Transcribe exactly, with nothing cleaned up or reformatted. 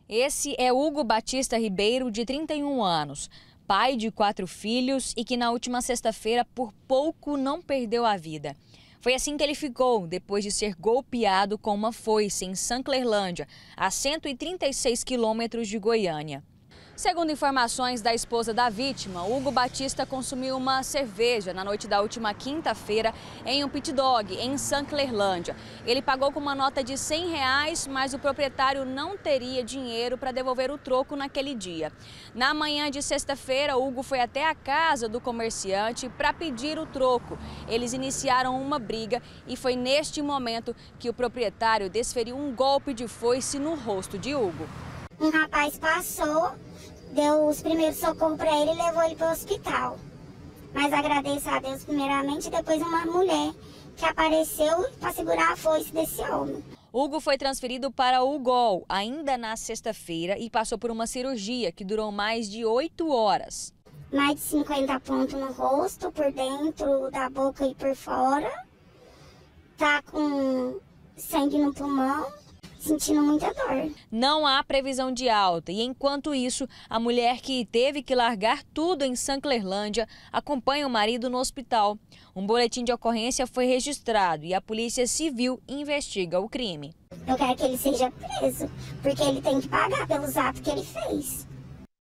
Esse é Hugo Batista Ribeiro, de trinta e um anos, pai de quatro filhos e que na última sexta-feira por pouco não perdeu a vida. Foi assim que ele ficou depois de ser golpeado com uma foice em Sanclerlândia, a cento e trinta e seis quilômetros de Goiânia. Segundo informações da esposa da vítima, Hugo Batista consumiu uma cerveja na noite da última quinta-feira em um pit dog em Sanclerlândia. Ele pagou com uma nota de cem reais, mas o proprietário não teria dinheiro para devolver o troco naquele dia. Na manhã de sexta-feira, Hugo foi até a casa do comerciante para pedir o troco. Eles iniciaram uma briga e foi neste momento que o proprietário desferiu um golpe de foice no rosto de Hugo. Um rapaz passou, deu os primeiros socorros para ele e levou ele para o hospital. Mas agradeço a Deus primeiramente, depois uma mulher que apareceu para segurar a foice desse homem. Hugo foi transferido para o U G O L ainda na sexta-feira e passou por uma cirurgia que durou mais de oito horas. Mais de cinquenta pontos no rosto, por dentro da boca e por fora. Tá com sangue no pulmão. Sentindo muita dor. Não há previsão de alta e, enquanto isso, a mulher que teve que largar tudo em Sanclerlândia acompanha o marido no hospital. Um boletim de ocorrência foi registrado e a Polícia Civil investiga o crime. Eu quero que ele seja preso, porque ele tem que pagar pelos atos que ele fez.